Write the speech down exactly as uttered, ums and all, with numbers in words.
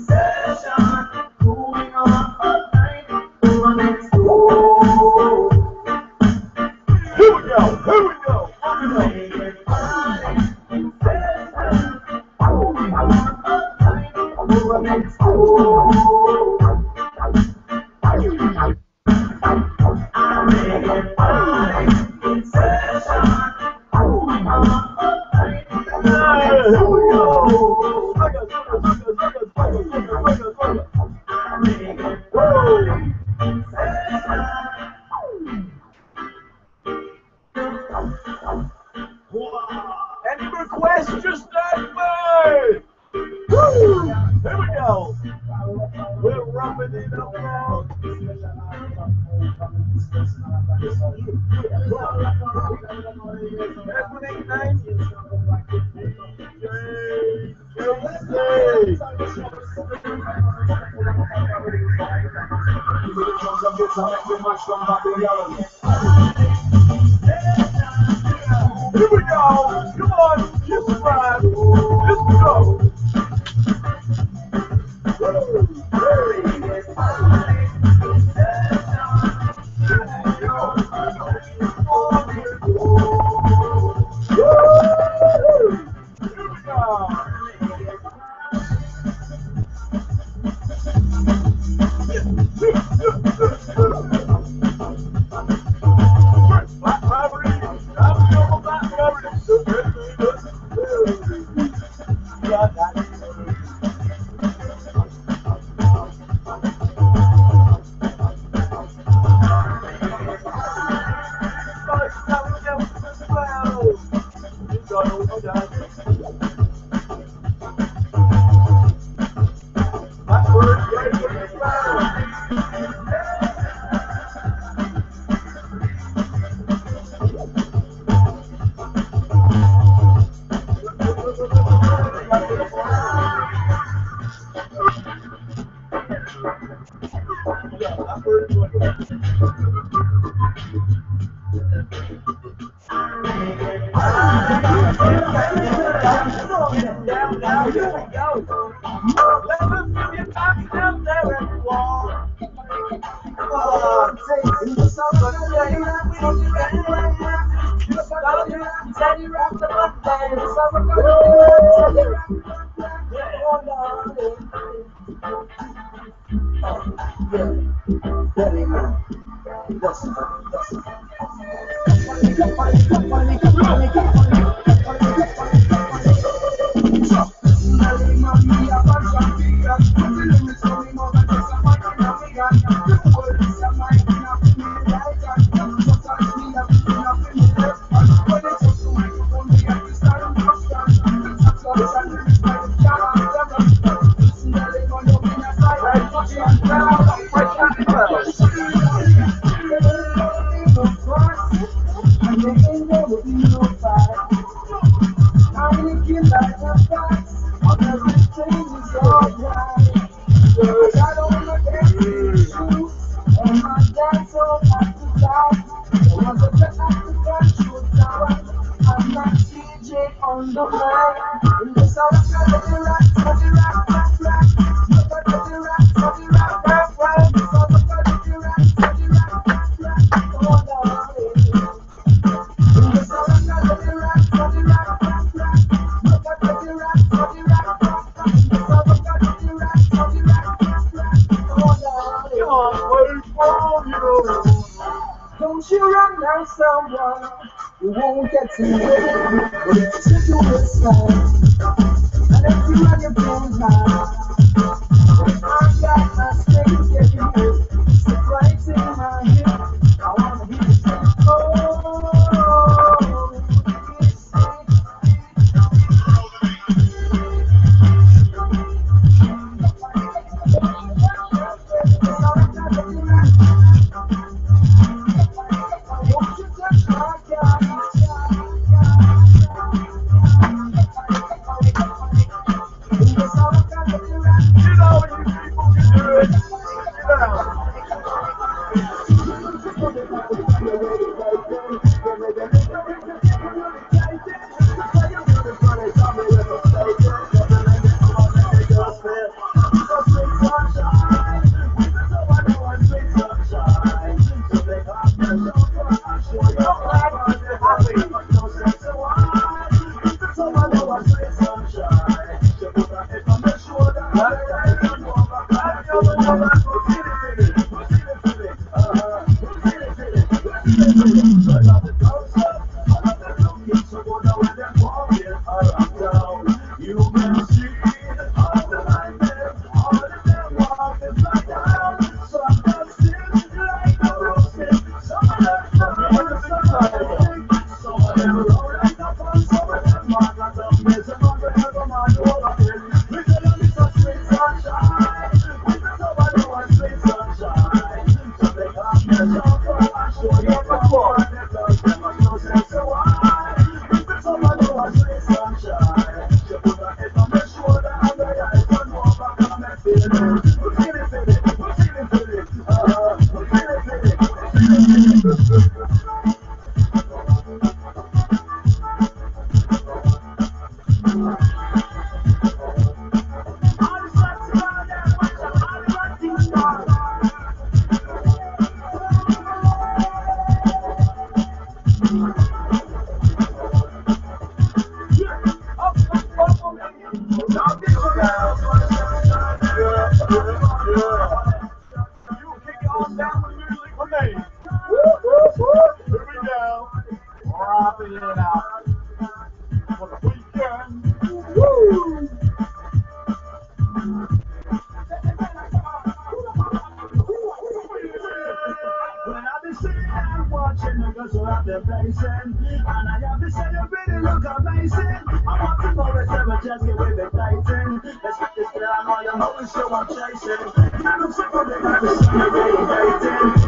Any requests, just that way! Woo! Here we go! We're wrapping it up now. Everything nice. Here we go! Come on! Just subscribe! Let's go! Don't you run down someone who won't get to it, but if you do this song, and if you run your phone high, I got my strength getting hurt, it's the price in my head, I wanna hear you say, oh, celebration. And I have to say you really look amazing. I want to know if ever just get with the tighten. Let's get this girl, I know you know it's you I'm chasing. You look so good, I have to say you're really dating.